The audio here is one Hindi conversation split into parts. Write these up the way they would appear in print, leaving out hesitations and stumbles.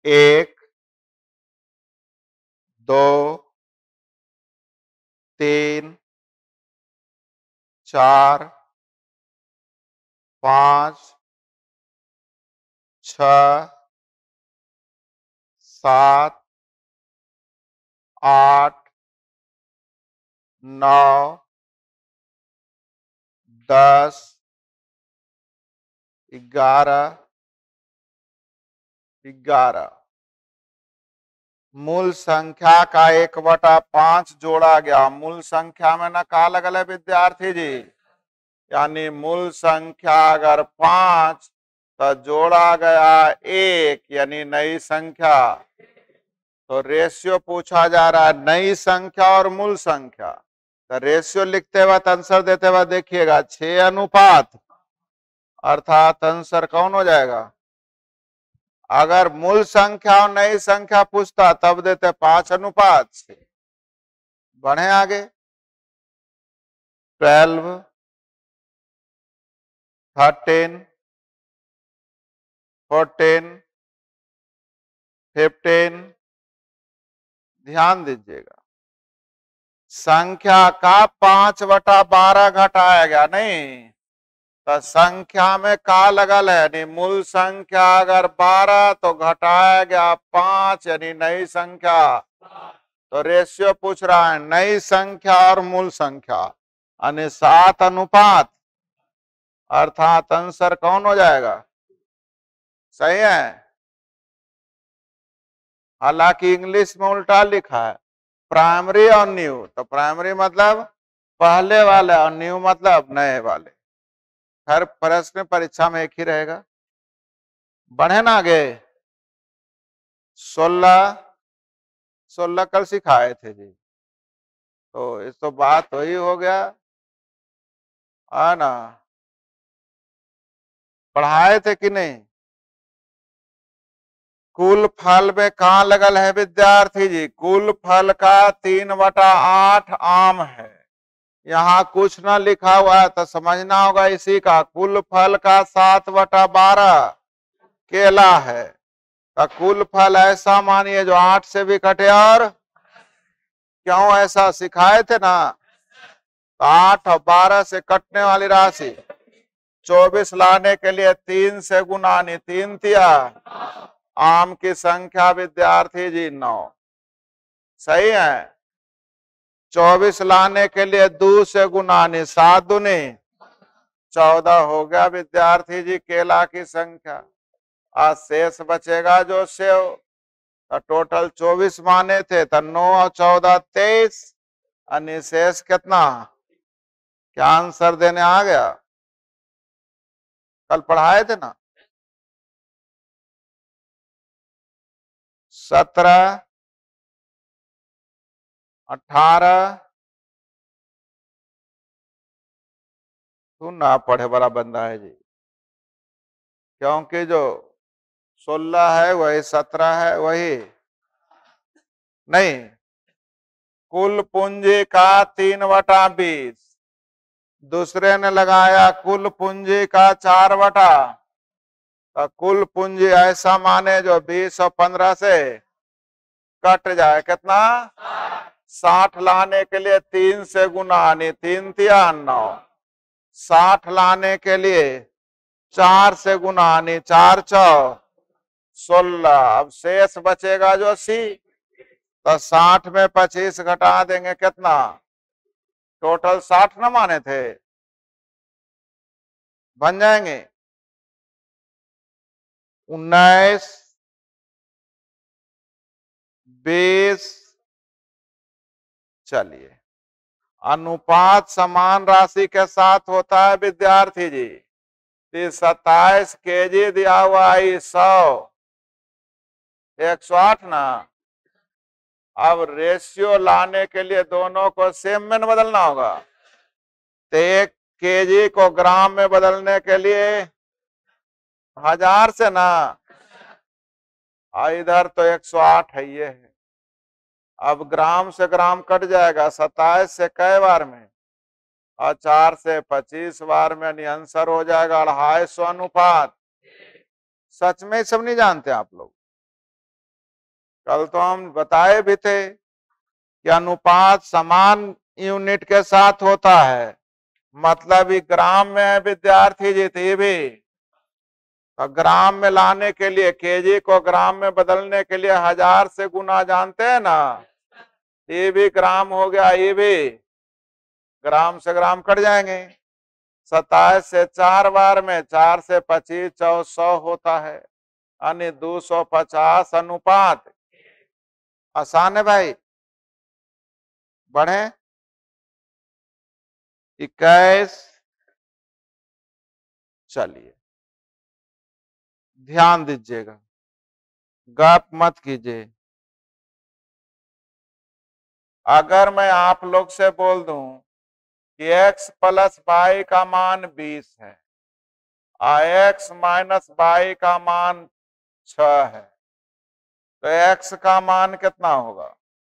1, 2, 3, 4, 5, 6, 7, 8, 9, 10, 11, 11। मूल संख्या का 1/5 जोड़ा गया। मूल संख्या में ना का लगल है विद्यार्थी जी, यानी मूल संख्या अगर 5 तो जोड़ा गया 1 यानी नई संख्या। तो रेशियो पूछा जा रहा है नई संख्या और मूल संख्या। तो रेशियो लिखते वक्त आंसर देते वक्त देखिएगा 6 अनुपात, अर्थात आंसर कौन हो जाएगा। अगर मूल संख्या और नई संख्या पूछता तब देते 5 अनुपात 6। बढ़े आगे। 12, 13, 14, 15। ध्यान दीजिएगा, संख्या का 5/12 घटाया गया नहीं, तो संख्या में का लगल है यानी मूल संख्या अगर 12 तो घटाया गया 5 यानी नई संख्या। तो रेशियो पूछ रहा है नई संख्या और मूल संख्या यानी 7 अनुपात, अर्थात आंसर कौन हो जाएगा। सही है। हालांकि इंग्लिश में उल्टा लिखा है प्राइमरी और न्यू, तो प्राइमरी मतलब पहले वाले और न्यू मतलब नए वाले। हर प्रश्न परीक्षा में एक ही रहेगा। बढ़े ना आगे। 16 कल सिखाए थे जी, तो इस तो बात वही हो गया है ना। पढ़ाए थे कि नहीं। कुल फल में कहाँ लगल है विद्यार्थी जी, कुल फल का 3/8 आम है। यहाँ कुछ ना लिखा हुआ है तो समझना होगा इसी का। कुल फल का 7/12 केला है। तो कुल फल ऐसा मानिए जो 8 से भी कटे, और क्यों ऐसा सिखाए थे ना। तो 8 और 12 से कटने वाली राशि 24 लाने के लिए 3 से गुनानी, 3 तिया आम की संख्या विद्यार्थी जी 9। सही है। 24 लाने के लिए 2 से गुनानी, 7 दूनी 14 हो गया विद्यार्थी जी केला की संख्या। आज शेष बचेगा जो सेव। तो टोटल 24 माने थे तो 9 और 14 23, और शेष कितना। क्या आंसर देने आ गया। कल पढ़ाए थे ना। 17, 18। तू ना पढ़े वाला बंदा है जी, क्योंकि जो 16 है वही 17 है वही नहीं। कुल पूंजी का 3/20, दूसरे ने लगाया कुल पूंजी का 4/, तो कुल पूंजी ऐसा माने जो 20 और 15 से कट जाए कितना। 60 लाने के लिए 3 से गुनानी, 3 तिया 9। 60 लाने के लिए 4 से गुनानी, 4 चौ 16। अब शेष बचेगा जो 80, तो 60 में 25 घटा देंगे कितना। टोटल 60 न माने थे, बन जाएंगे 19, 20। चलिए, अनुपात समान राशि के साथ होता है विद्यार्थी जी। 27 केजी दिया हुआ है 100, 108 ना। अब रेशियो लाने के लिए दोनों को सेम में बदलना होगा। तो 1 केजी को ग्राम में बदलने के लिए 1000 से ना, इधर तो 108 है ये है। अब ग्राम से ग्राम कट जाएगा, 27 से कई बार में और 4 से 25 बार में, यानी आंसर हो जाएगा 250 अनुपात। सच में सब नहीं जानते आप लोग। कल तो हम बताए भी थे कि अनुपात समान यूनिट के साथ होता है, मतलब ये ग्राम में है विद्यार्थी जी, तो भी तो ग्राम में लाने के लिए, केजी को ग्राम में बदलने के लिए 1000 से गुना जानते हैं ना, ये भी ग्राम हो गया, ये भी ग्राम से ग्राम कट जाएंगे। 27 से 4 बार में 4 से 25 1400 होता है, यानी 250 अनुपात। आसान है भाई, बढ़े 21। चलिए ध्यान दीजिएगा, गप मत कीजिए। अगर मैं आप लोग से बोल दूं कि x प्लस वाई का मान 20 है और x माइनस वाई का मान 6 है, तो x का मान कितना होगा?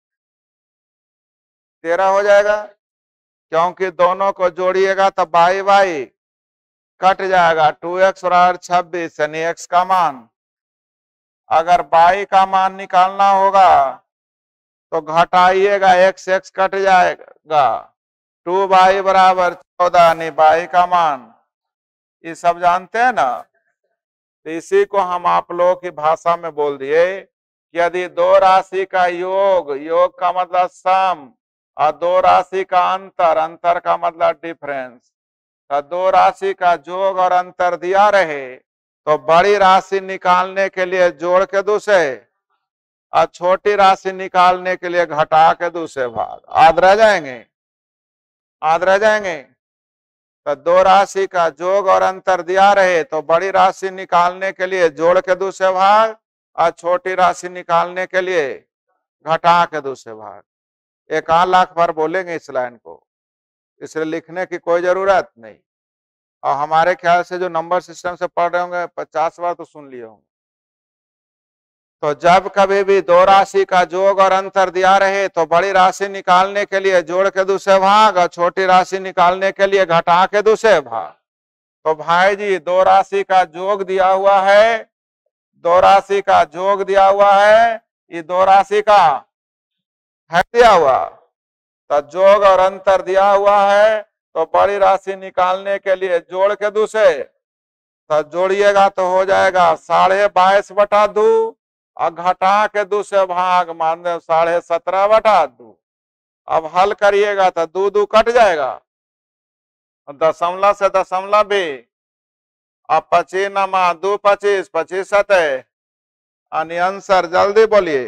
13 हो जाएगा, क्योंकि दोनों को जोड़िएगा तो बाई बाई कट जाएगा, 2x और 26, यानी x का मान। अगर बाई का मान निकालना होगा तो घटाइएगा, x x कट जाएगा, 2 बाई बराबर 14, यानी बाई का मान। ये सब जानते हैं ना, तो इसी को हम आप लोगों की भाषा में बोल दिए कि यदि दो राशि का योग, योग का मतलब सम, और दो राशि का अंतर, अंतर का मतलब डिफरेंस, तो दो राशि का जोड़ और अंतर दिया रहे तो बड़ी राशि निकालने के लिए जोड़ के दूसरे और छोटी राशि निकालने के लिए घटा के दूसरे भाग, याद रह जाएंगे, याद रह जाएंगे। तो दो राशि का जोड़ और अंतर दिया रहे तो बड़ी राशि निकालने के लिए जोड़ के दूसरे भाग और छोटी राशि निकालने के लिए घटा के दूसरे भाग। 1 लाख बार बोलेंगे इस लाइन को, इसलिए लिखने की कोई जरूरत नहीं। और हमारे ख्याल से जो नंबर सिस्टम से पढ़ रहे होंगे 50 बार तो सुन लिए होंगे। तो जब कभी भी दो राशि का जोड़ और अंतर दिया रहे तो बड़ी राशि निकालने के लिए जोड़ के दूसरे भाग और छोटी राशि निकालने के लिए घटा के दूसरे भाग। तो भाई जी दो राशि का जोड़ दिया हुआ है, दो राशि का जोड़ दिया हुआ है, ये दो राशि का है दिया हुआ, तो जोड़ और अंतर दिया हुआ है, तो बड़ी राशि निकालने के लिए जोड़ के दूसरे, तो जोड़िएगा तो हो जाएगा 22.5/2 और घटा के दूसरे भाग मान दे 17.5/2। अब हल करिएगा तो 2 कट जाएगा, दशमलव से दशमलव भी, अब 25 नमा 2 25 25 7, आंसर जल्दी बोलिए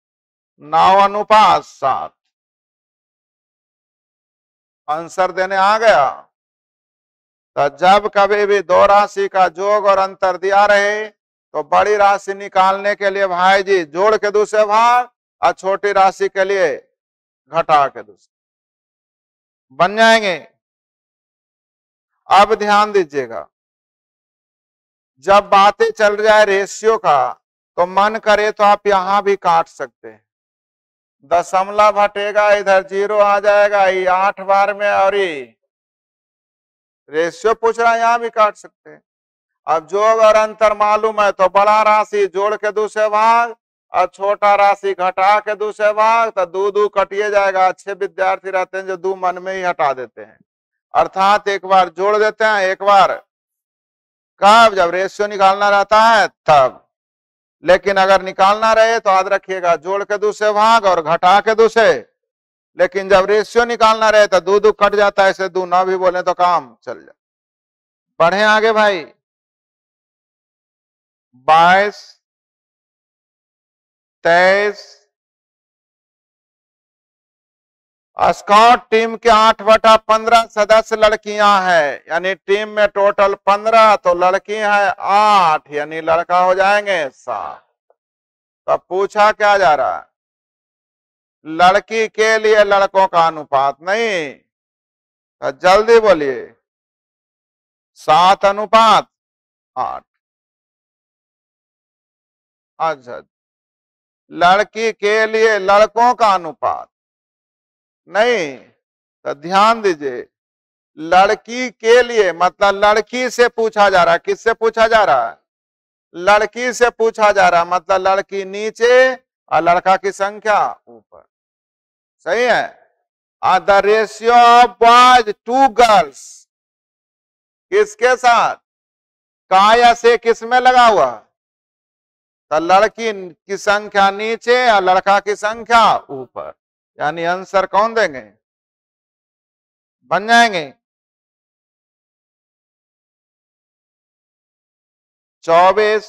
9:7। आंसर देने आ गया। तो जब कभी भी दो राशि का जोड़ और अंतर दिया रहे तो बड़ी राशि निकालने के लिए भाई जी जोड़ के दूसरे भाग और छोटी राशि के लिए घटा के दूसरे, बन जाएंगे। अब ध्यान दीजिएगा, जब बातें चल जाए रेशियो का तो मन करे तो आप यहां भी काट सकते हैं, दशमलव हटेगा, इधर 0 आ जाएगा, ये 8 बार में, और ये रेशियो पूछ रहा है, यहां भी काट सकते हैं। अब जोड़ और अंतर मालूम है तो बड़ा राशि जोड़ के दूसरे भाग और छोटा राशि घटा के दूसरे भाग, तो 2 कटिए जाएगा। अच्छे विद्यार्थी रहते हैं जो 2 मन में ही हटा देते हैं, अर्थात एक बार जोड़ देते हैं, एक बार कब, जब रेशियो निकालना रहता है तब। लेकिन अगर निकालना रहे तो याद रखिएगा जोड़ के दूसरे भाग और घटा के दूसरे, लेकिन जब रेशियो निकालना रहे तो 2 कट जाता है, ऐसे 2 ना भी बोले तो काम चल जाए। बढ़े आगे भाई, 22 23 स्काउट टीम के 8/15 सदस्य लड़कियां हैं, यानी टीम में टोटल 15, तो लड़की है 8, यानी लड़का हो जाएंगे 7। तो पूछा क्या जा रहा है, लड़की के लिए लड़कों का अनुपात नहीं, तो जल्दी बोलिए 7:8। अच्छा, लड़की के लिए लड़कों का अनुपात नहीं, तो ध्यान दीजिए, लड़की के लिए मतलब लड़की से पूछा जा रहा है, किससे पूछा जा रहा है, लड़की से पूछा जा रहा है, मतलब लड़की नीचे और लड़का की संख्या ऊपर। सही है। The ratio of boys to girls किसके साथ, का या से किस में लगा हुआ, तो लड़की की संख्या नीचे और लड़का की संख्या ऊपर, यानी आंसर कौन देंगे, बन जाएंगे 24।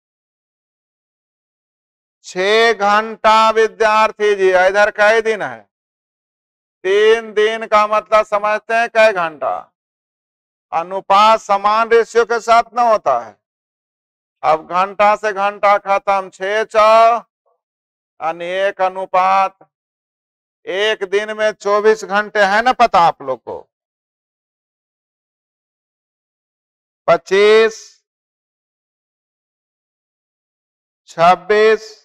6 घंटा विद्यार्थी जी, इधर कई दिन है, 3 दिन का मतलब समझते हैं कई घंटा। अनुपात समान रेशियो के साथ ना होता है। अब घंटा से घंटा खत्म, 6 चौ यानी 1 अनुपात, एक दिन में 24 घंटे है ना, पता आप लोग को। 25, 26,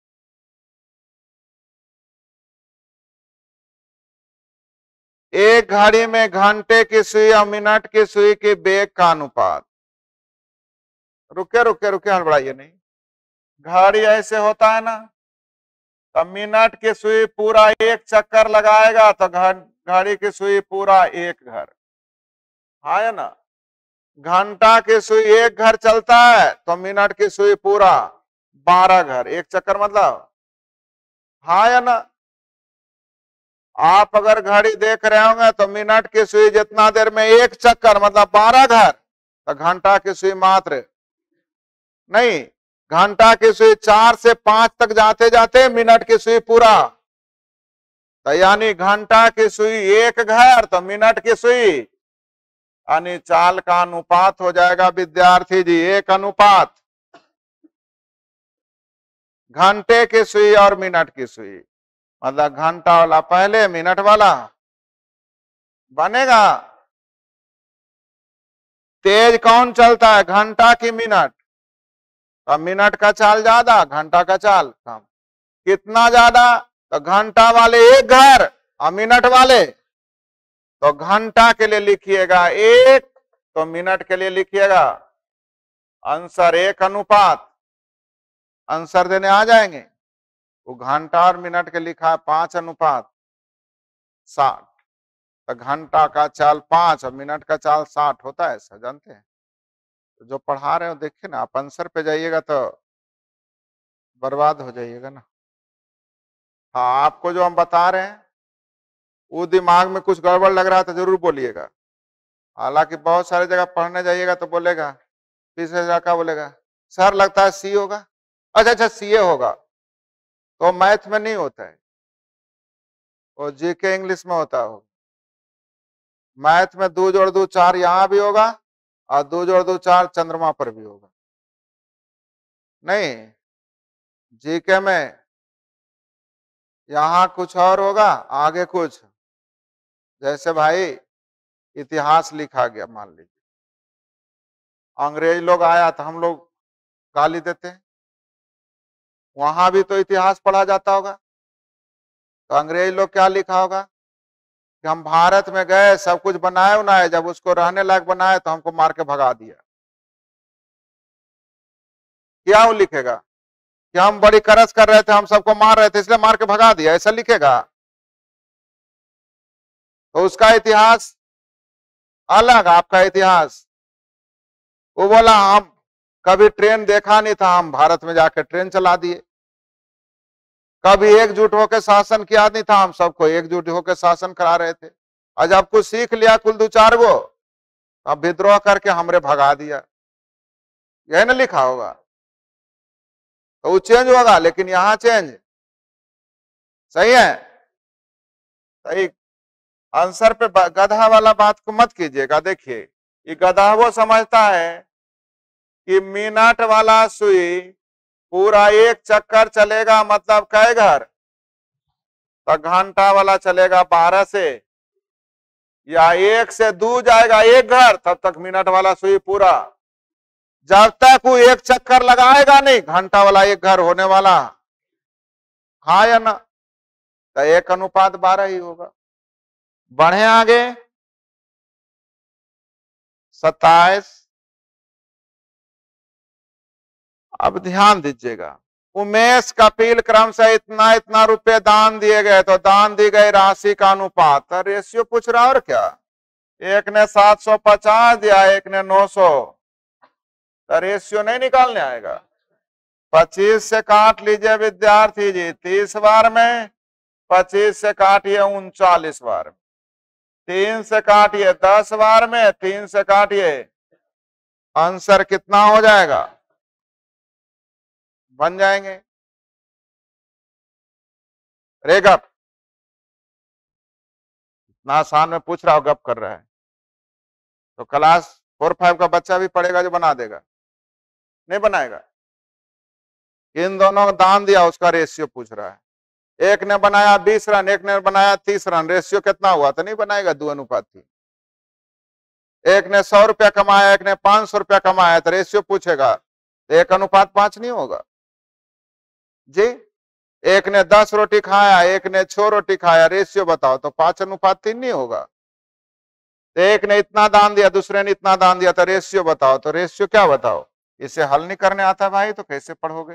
1 घड़ी में घंटे की सुई और मिनट की सुई के बेग का अनुपात। रुके रुके रुके, हड़बड़ाइए नहीं। घड़ी ऐसे होता है ना, तो मिनट की सुई पूरा 1 चक्कर लगाएगा तो घड़ी की सुई पूरा 1 घर, है ना। घंटा की सुई 1 घर चलता है तो मिनट की सुई पूरा 12 घर, 1 चक्कर मतलब, हाँ या ना। आप अगर घड़ी देख रहे होंगे तो मिनट की सुई जितना देर में 1 चक्कर मतलब 12 घर, तो घंटा की सुई मात्र नहीं, घंटा की सुई 4 से 5 तक जाते जाते मिनट की सुई पूरा, तो यानी घंटा की सुई 1 घर तो मिनट की सुई, यानी चाल का अनुपात हो जाएगा विद्यार्थी जी 1 अनुपात घंटे की सुई और मिनट की सुई, मतलब घंटा वाला पहले मिनट वाला बनेगा। तेज कौन चलता है, घंटा की मिनट, तो मिनट का चाल ज्यादा घंटा का चाल कम। कितना ज्यादा, तो घंटा वाले 1 घर और मिनट वाले, तो घंटा के लिए लिखिएगा 1, तो मिनट के लिए लिखिएगा आंसर 1 अनुपात, आंसर देने आ जाएंगे। वो घंटा और मिनट के लिखा है 5 अनुपात 60, तो घंटा का चाल 5 और मिनट का चाल 60 होता है, ऐसा जानते हैं। तो जो पढ़ा रहे हो देखिए ना, आप आंसर पे जाइएगा तो बर्बाद हो जाइएगा ना। हाँ, आपको जो हम बता रहे हैं वो दिमाग में कुछ गड़बड़ लग रहा है तो जरूर बोलिएगा। हालांकि बहुत सारे जगह पढ़ने जाइएगा तो बोलेगा, तीसरे जगह क्या बोलेगा, सर लगता है सी होगा। अच्छा अच्छा, सीए होगा, तो मैथ में नहीं होता है, और जीके इंग्लिश में होता हो। मैथ में 2 जोड़ 2 4 यहां भी होगा और 2 जोड़ 2 4 चंद्रमा पर भी होगा। नहीं, जीके में यहां कुछ और होगा, आगे कुछ, जैसे भाई इतिहास लिखा गया, मान लीजिए अंग्रेज लोग आया तो हम लोग गाली देते हैं, वहां भी तो इतिहास पढ़ा जाता होगा, तो अंग्रेज लोग क्या लिखा होगा कि हम भारत में गए, सब कुछ बनाए उनाए, जब उसको रहने लायक बनाए तो हमको मार के भगा दिया। क्या वो लिखेगा कि हम बड़ी करस कर रहे थे, हम सबको मार रहे थे इसलिए मार के भगा दिया, ऐसा लिखेगा? तो उसका इतिहास अलग, आपका इतिहास। वो बोला हम कभी ट्रेन देखा नहीं था, हम भारत में जाकर ट्रेन चला दिए। कभी एकजुट होकर शासन किया नहीं था, हम सबको एकजुट होकर शासन करा रहे थे, और जब कुछ सीख लिया कुल 2-4 गो, अब विद्रोह करके हमरे भगा दिया, यही ना लिखा होगा। तो वो चेंज होगा, लेकिन यहां चेंज सही है। सही आंसर पे गधा वाला बात को मत कीजिएगा। देखिए ये गधा वो समझता है कि मिनट वाला सुई पूरा 1 चक्कर चलेगा मतलब कई घर, तो घंटा वाला चलेगा 12 से, या 1 से 2 जाएगा 1 घर, तब तक मिनट वाला सुई पूरा, जब तक वो 1 चक्कर लगाएगा नहीं घंटा वाला 1 घर होने वाला, हाँ या ना, तो 1 अनुपात 12 ही होगा। बढ़े आगे 27। अब ध्यान दीजिएगा, उमेश कपिल क्रम से इतना इतना रुपए दान दिए गए, तो दान दी गई राशि का अनुपात, तो रेशियो पूछ रहा और क्या। एक ने 750 दिया, एक ने 900, तो रेशियो नहीं निकालने आएगा। 25 से काट लीजिए विद्यार्थी जी 30 बार में, 25 से काटिए 39 बार में, 3 से काटिए 10 बार में, 3 से काटिए, आंसर कितना हो जाएगा, बन जाएंगे। रे गप इतना आसान में पूछ रहा हो, गप कर रहा है, तो क्लास 4-5 का बच्चा भी पढ़ेगा जो बना देगा, नहीं बनाएगा। इन दोनों को दान दिया, उसका रेशियो पूछ रहा है। एक ने बनाया 20 रन, एक ने बनाया 30 रन, रेशियो कितना हुआ, तो नहीं बनाएगा 2 अनुपात 3। एक ने 100 रुपया कमाया, एक ने 500 रुपया कमाया, तो रेशियो पूछेगा, 1 अनुपात 5 नहीं होगा जी। एक ने 10 रोटी खाया, एक ने 6 रोटी खाया, रेशियो बताओ, तो 5 अनुपात 3 नहीं होगा। तो एक ने इतना दान दिया, दूसरे ने इतना दान दिया, तो रेशियो बताओ, तो रेशियो क्या बताओ। इसे हल नहीं करने आता भाई तो कैसे पढ़ोगे,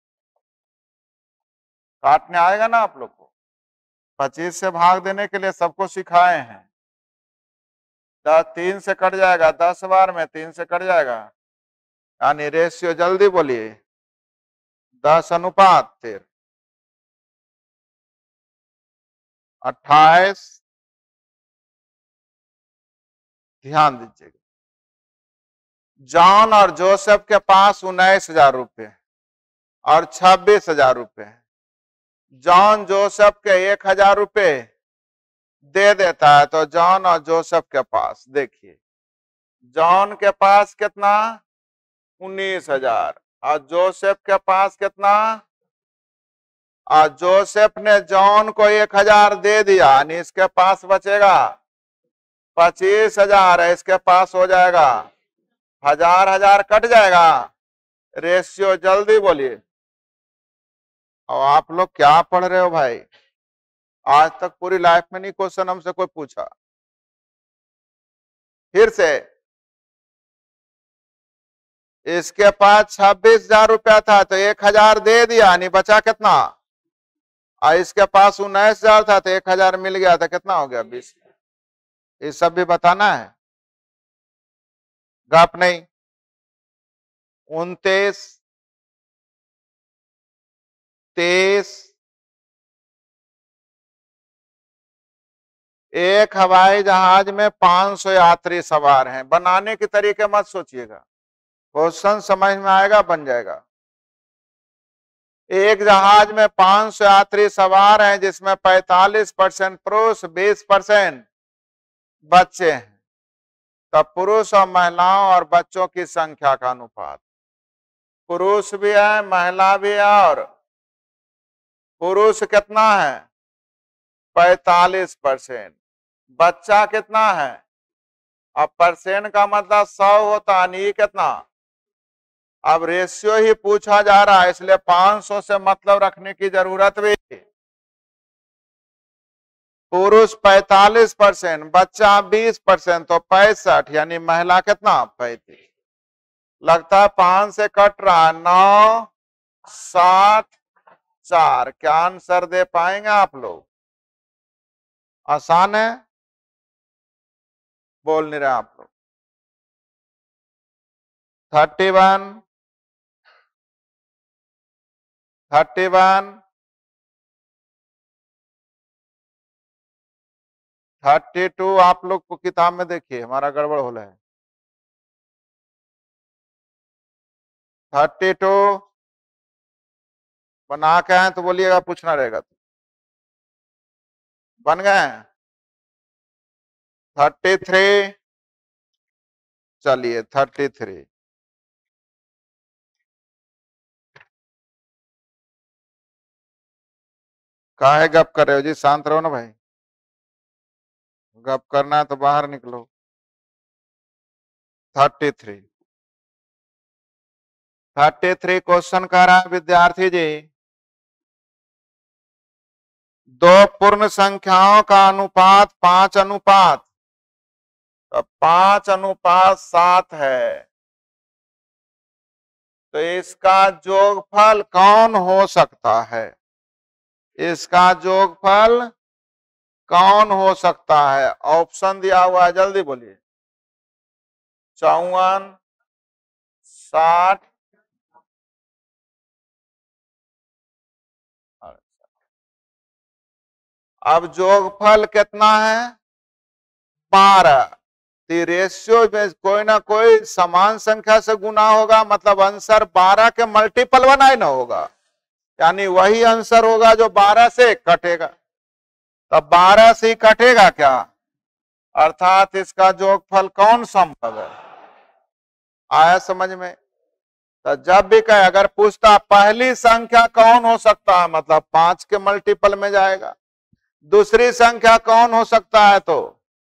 काटने आएगा ना आप लोग को। 25 से भाग देने के लिए सबको सिखाए हैं। 3 से कट जाएगा 10 बार में, 3 से कट जाएगा, यानी रेशियो जल्दी बोलिए 10 अनुपात 13, 28। ध्यान दीजिएगा, जॉन और जोसेफ के पास 19,000 रुपए और 26,000 रुपए है। जॉन जोसेफ के 1,000 रुपए दे देता है, तो जॉन और जोसेफ के पास देखिए, जॉन के पास कितना 19,000 और जोसेफ के पास कितना, और जोसेफ ने जॉन को 1,000 दे दिया, यानी इसके पास बचेगा 25,000 है, इसके पास हो जाएगा 1,000 कट जाएगा। रेशियो जल्दी बोलिए। और आप लोग क्या पढ़ रहे हो भाई, आज तक पूरी लाइफ में नहीं क्वेश्चन हमसे कोई पूछा। फिर से, इसके पास 26,000 रुपया था, तो 1,000 दे दिया, यानी बचा कितना, और इसके पास 19,000 था, तो 1,000 मिल गया, तो कितना हो गया 20। ये सब भी बताना है, गप नहीं। 29, 23, एक हवाई जहाज में 500 यात्री सवार हैं। बनाने के तरीके मत सोचिएगा, क्वेश्चन समझ में आएगा, बन जाएगा। एक जहाज में 500 यात्री सवार हैं, जिसमें 45% पुरुष, 20% बच्चे हैं। तब पुरुष और महिलाओं और बच्चों की संख्या का अनुपात, पुरुष भी है महिला भी है, और पुरुष कितना है 45%, बच्चा कितना है, अब परसेंट का मतलब 100 होता है, कितना। अब रेशियो ही पूछा जा रहा है, इसलिए 500 से मतलब रखने की जरूरत भी। पुरुष 45%, बच्चा 20%, तो 65, यानी महिला कितना 35। लगता है 5 से कट रहा, 9, 7, 4। क्या आंसर दे पाएंगे आप लोग, आसान है, बोल नहीं रहे आप लोग। 31, 31, 32 आप लोग को किताब में देखिए, हमारा गड़बड़ हो रहा है। 32 बना के आए तो बोलिएगा, पूछना रहेगा तो। बन गए 33, चलिए 33। काहे गप कर रहे हो जी, शांत रहो ना भाई, गप करना है तो बाहर निकलो। 33 क्वेश्चन कह रहा है विद्यार्थी जी, दो पूर्ण संख्याओं का अनुपात 5 अनुपात, तो 5 अनुपात 7 है। तो इसका जोगफल कौन हो सकता है? इसका जोगफल कौन हो सकता है? ऑप्शन दिया हुआ है, जल्दी बोलिए। 54, 60, अब जोगफल कितना है? 12। रेशियो में कोई ना कोई समान संख्या से गुना होगा, मतलब आंसर 12 के मल्टीपल बनाए ना होगा, यानी वही आंसर होगा जो 12 से कटेगा। तब 12 से कटेगा क्या, अर्थात इसका जोगफल कौन संभव है? आया समझ में? तो जब भी कहे, अगर पूछता पहली संख्या कौन हो सकता है, मतलब 5 के मल्टीपल में जाएगा। दूसरी संख्या कौन हो सकता है, तो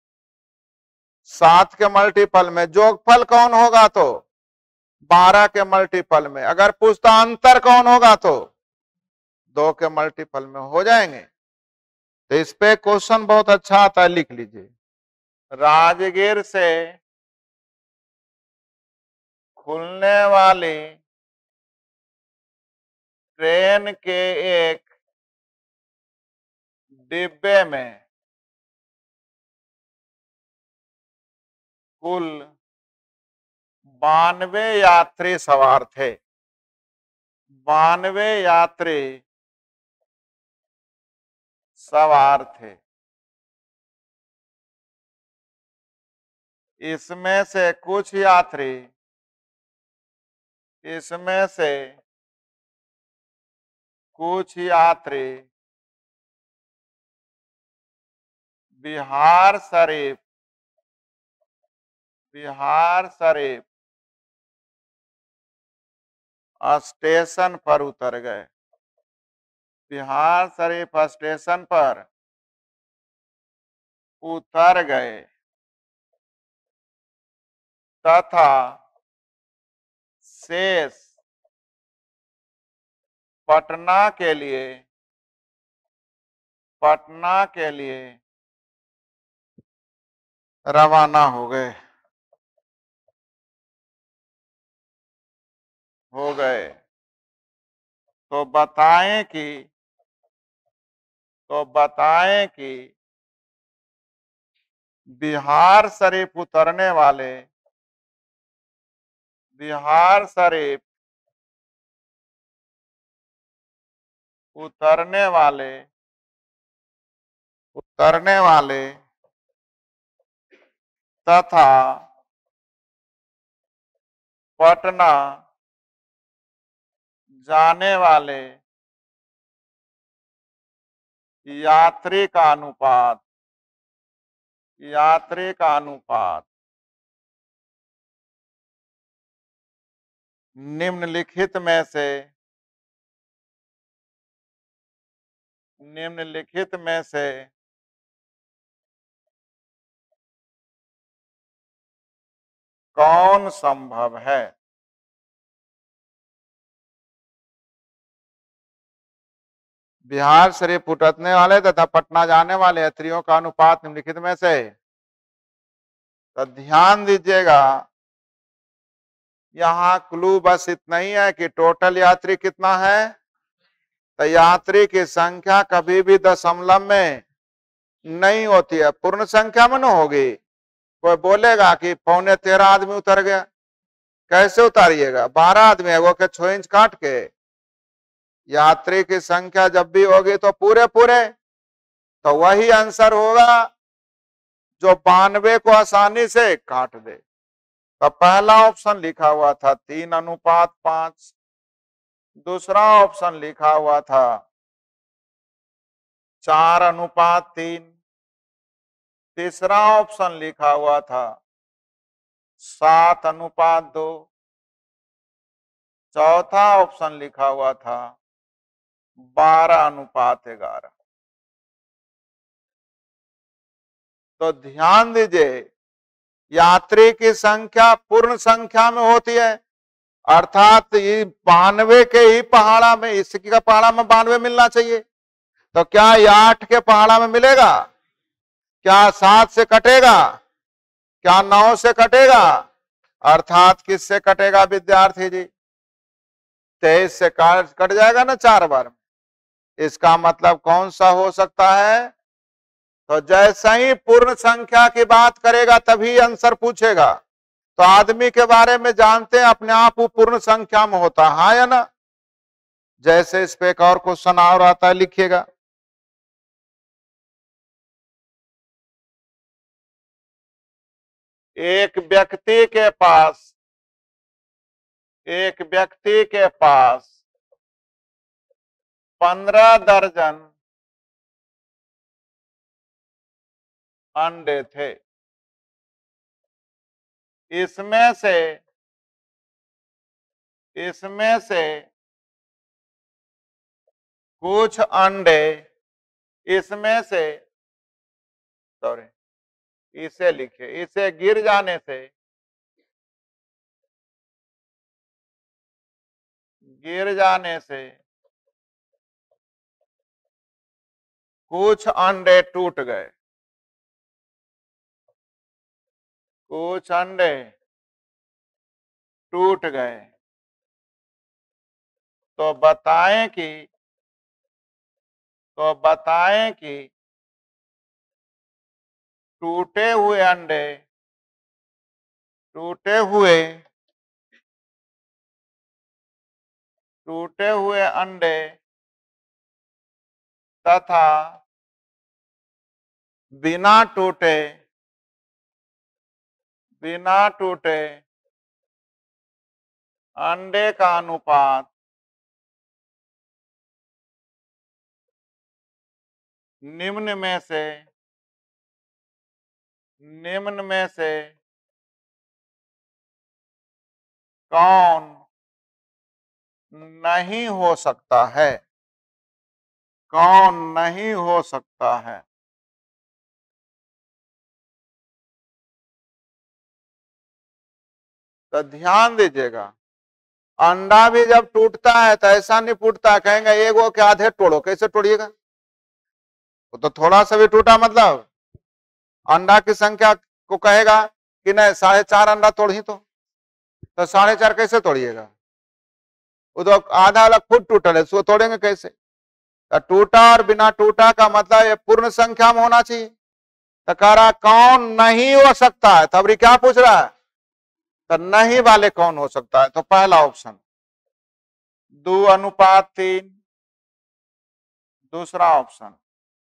7 के मल्टीपल में। जोगफल कौन होगा, तो 12 के मल्टीपल में। अगर पूछता अंतर कौन होगा, तो 2 के मल्टीपल में हो जाएंगे। तो इस पे क्वेश्चन बहुत अच्छा आता है, लिख लीजिए। राजगीर से खुलने वाली ट्रेन के एक डिब्बे में कुल 92 यात्री सवार थे। 92 यात्री सवार थे। इसमें से कुछ यात्री बिहार शरीफ स्टेशन पर उतर गए। बिहार शरीफ स्टेशन पर उतर गए तथा शेष पटना के लिए रवाना हो गए। तो बताएं कि बिहार शरीफ उतरने वाले तथा पटना जाने वाले यात्री का अनुपात निम्नलिखित में से कौन संभव है? बिहार शरीफ उतरने वाले तथा पटना जाने वाले यात्रियों का अनुपात निम्नलिखित में से। तो ध्यान दीजिएगा, यहाँ क्लू बस इतना ही है कि टोटल यात्री कितना है। तो यात्री की संख्या कभी भी दशमलव में नहीं होती है, पूर्ण संख्या में न होगी। कोई बोलेगा कि 13.25 आदमी उतर गया, कैसे उतारिएगा? 12 आदमी है, वो के 6 इंच काट के। यात्री की संख्या जब भी होगी तो पूरे तो वही आंसर होगा जो 92 को आसानी से काट दे। तो पहला ऑप्शन लिखा हुआ था 3:5। दूसरा ऑप्शन लिखा हुआ था 4:3। तीसरा ऑप्शन लिखा हुआ था 7:2। चौथा ऑप्शन लिखा हुआ था 12:11। तो ध्यान दीजिए, यात्री की संख्या पूर्ण संख्या में होती है, अर्थात 92 के ही पहाड़ा में, इसकी का पहाड़ा में 92 मिलना चाहिए। तो क्या ये 8 के पहाड़ा में मिलेगा? क्या 7 से कटेगा? क्या 9 से कटेगा? अर्थात किससे कटेगा विद्यार्थी जी? 23 से कट जाएगा ना 4 बार में, इसका मतलब कौन सा हो सकता है? तो जैसे ही पूर्ण संख्या की बात करेगा तभी आंसर पूछेगा। तो आदमी के बारे में जानते हैं अपने आप वो पूर्ण संख्या में होता है, हाँ या ना? जैसे इस पे एक और क्वेश्चन और आता है, लिखिएगा। एक व्यक्ति के पास 15 दर्जन अंडे थे। इसमें से कुछ अंडे इसमें से सॉरी इसे लिखे, इसे गिर जाने से कुछ अंडे टूट गए। कुछ अंडे टूट गए। तो बताएं कि टूटे हुए अंडे तथा बिना टूटे अंडे का अनुपात निम्न में से कौन नहीं हो सकता है? कौन नहीं हो सकता है? तो ध्यान दीजिएगा, अंडा भी जब टूटता है तो ऐसा नहीं टूटता कहेंगे एगो के आधे तोड़ो, कैसे तोड़िएगा? वो तो थोड़ा सा भी टूटा मतलब अंडा की संख्या को कहेगा कि नहीं 4.5 अंडा तोड़ ही तो 4.5 कैसे तोड़िएगा? वो तो आधा अलग फुट टूटल है, उसको तोड़ेंगे कैसे? तो टूटा और बिना टूटा का मतलब ये पूर्ण संख्या में होना चाहिए। तो कह रहा कौन नहीं हो सकता है, तब क्या पूछ रहा है? तो नहीं वाले कौन हो सकता है? तो पहला ऑप्शन 2:3, दूसरा ऑप्शन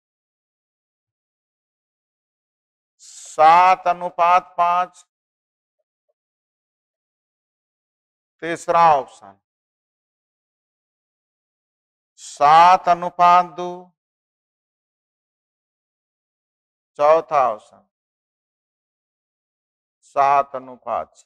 7:5, तीसरा ऑप्शन 7:2, चौथा ऑप्शन 7:6।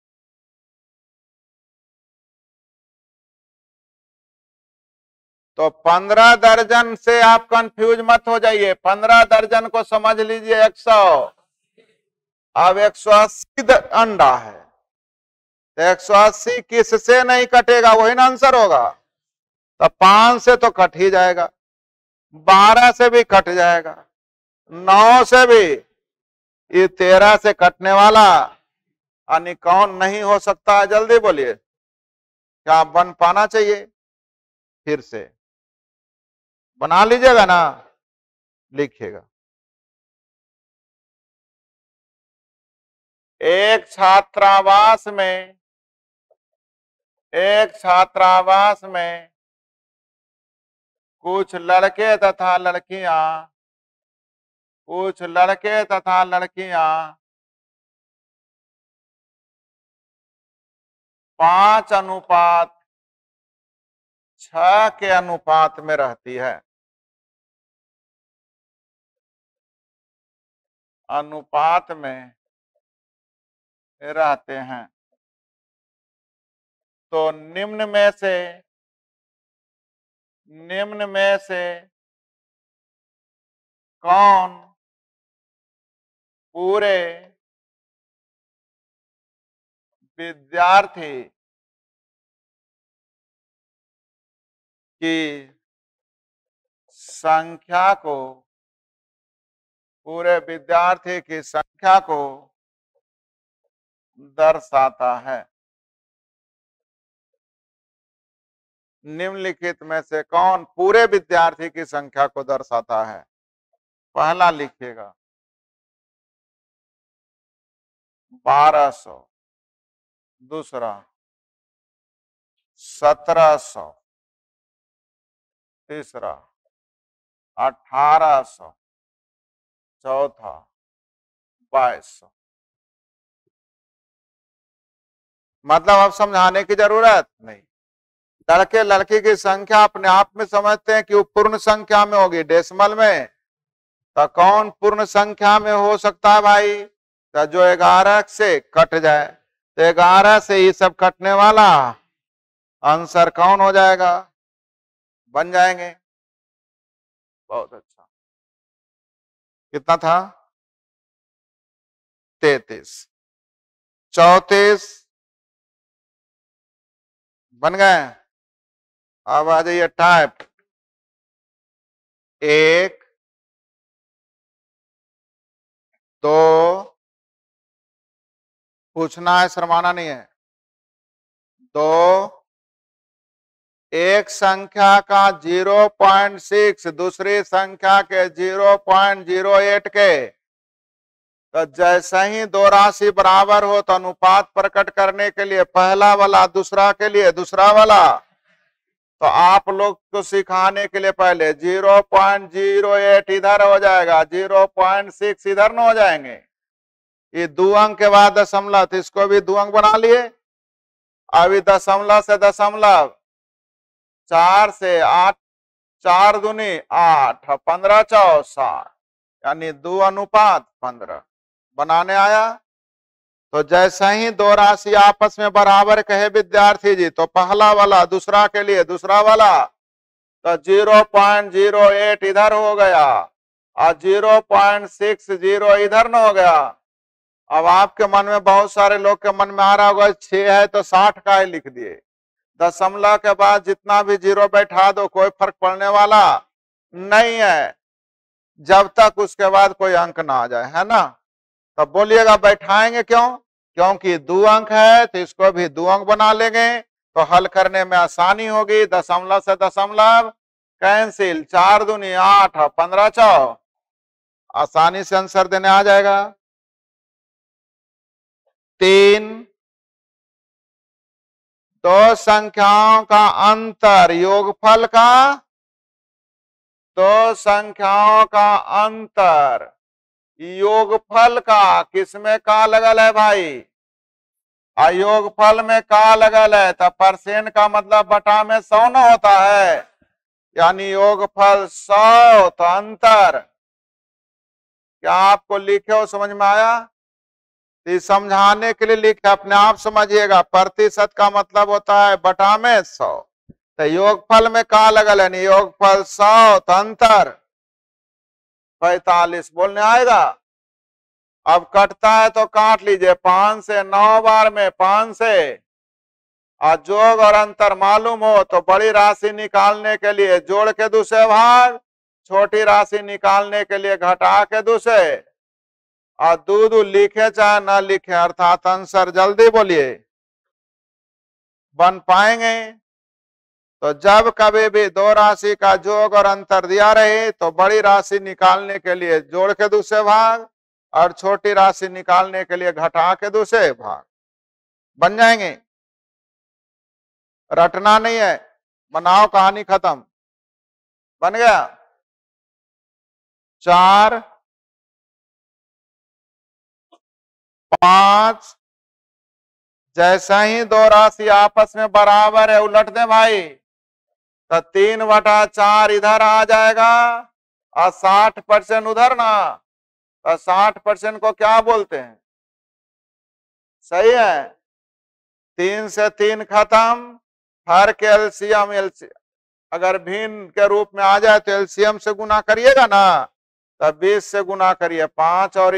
तो 15 दर्जन से आप कंफ्यूज मत हो जाइए, 15 दर्जन को समझ लीजिए 100। अब 180 अंडा है तो 180 किससे नहीं कटेगा? वही ना आंसर होगा। तो 5 से तो कट ही जाएगा, 12 से भी कट जाएगा, 9 से भी, ये 13 से कटने वाला यानी कौन नहीं हो सकता है? जल्दी बोलिए, क्या बन पाना चाहिए? फिर से बना लीजिएगा ना, लिखिएगा। एक छात्रावास में कुछ लड़के तथा लड़कियां 5:6 के अनुपात में रहती है। अनुपात में रहते हैं। तो निम्न में से कौन पूरे विद्यार्थी की संख्या को दर्शाता है? निम्नलिखित में से कौन पूरे विद्यार्थी की संख्या को दर्शाता है? पहला लिखिएगा 1200, दूसरा 1700, तीसरा 1800, चौथा 2200। मतलब अब समझाने की जरूरत नहीं। लड़के लड़की की संख्या अपने आप में समझते हैं कि वो पूर्ण संख्या में होगी, डेसिमल में। तो कौन पूर्ण संख्या में हो सकता है भाई? तो जो 11 से कट जाए, तो 11 से ये सब कटने वाला आंसर कौन हो जाएगा? बन जाएंगे। बहुत अच्छा। कितना था? 33, 34 बन गए। अब आ जाइए टाइप 1, 2, पूछना है, शर्माना नहीं है। 2, एक संख्या का 0.6 दूसरी संख्या के 0.08 के, तो जैसे ही दो राशि बराबर हो तो अनुपात प्रकट करने के लिए पहला वाला दूसरा के लिए दूसरा वाला, तो आप लोग को सिखाने के लिए पहले 0.08 इधर हो जाएगा, 0.6 इधर न हो जाएंगे। ये 2 अंक के बाद दशमलव, तो इसको भी 2 अंक बना लिए। अभी दशमलव से दशमलव 4 से 8, 4 दूनी 8, 15 चौ 60, यानी 2 अनुपात 15 बनाने आया। तो जैसे ही दो राशि आपस में बराबर कहे विद्यार्थी जी, तो पहला वाला दूसरा के लिए दूसरा वाला, तो 0.08 इधर हो गया और 0.60 इधर न हो गया। अब आपके मन में, बहुत सारे लोग के मन में आ रहा होगा 6 है तो 60 का ही लिख दिए। दशमलव के बाद जितना भी 0 बैठा दो, कोई फर्क पड़ने वाला नहीं है, जब तक उसके बाद कोई अंक ना आ जाए, है ना। तब बोलिएगा बैठाएंगे क्यों? क्योंकि 2 अंक है तो इसको भी 2 अंक बना लेंगे, तो हल करने में आसानी होगी। दशमलव से दशमलव कैंसिल, 4 दूनी 8, 15 चौ, आसानी से आंसर देने आ जाएगा। 3, दो संख्याओं का अंतर योगफल का, दो संख्याओं का अंतर योगफल का किसमें का लगल है भाई? योगफल में का लगल है, तो परसेंट का मतलब बटा में 100 न होता है, यानी योगफल 100, तो अंतर। क्या आपको लिखे हो समझ में आया? समझाने के लिए लिखे, अपने आप समझिएगा। प्रतिशत का मतलब होता है बटा में 100, तो योगफल में का लगल है, योगफल 100, तो अंतर 45 बोलने आएगा। अब कटता है तो काट लीजिए, 5 से 9 बार में 5 से, और जोग और अंतर मालूम हो तो बड़ी राशि निकालने के लिए जोड़ के दूसरे भाग, छोटी राशि निकालने के लिए घटा के दूसरे, और दो लिखे चाहे ना लिखे, अर्थात आंसर जल्दी बोलिए बन पाएंगे। तो जब कभी भी दो राशि का जोग और अंतर दिया रहे तो बड़ी राशि निकालने के लिए जोड़ के दूसरे भाग और छोटी राशि निकालने के लिए घटा के दूसरे भाग, बन जाएंगे। रटना नहीं है, बनाओ, कहानी खत्म। बन गया। 4, 5, जैसा ही दो राशि आपस में बराबर है उलट दे भाई, तो 3/4 इधर आ जाएगा और 60% उधर ना, तो 60% को क्या बोलते हैं? सही है, 3 से 3 खत्म, हर के एलसीएम, अगर भिन्न के रूप में आ जाए तो एलसीएम से गुना करिएगा ना, तो 20 से गुना करिए, 5 और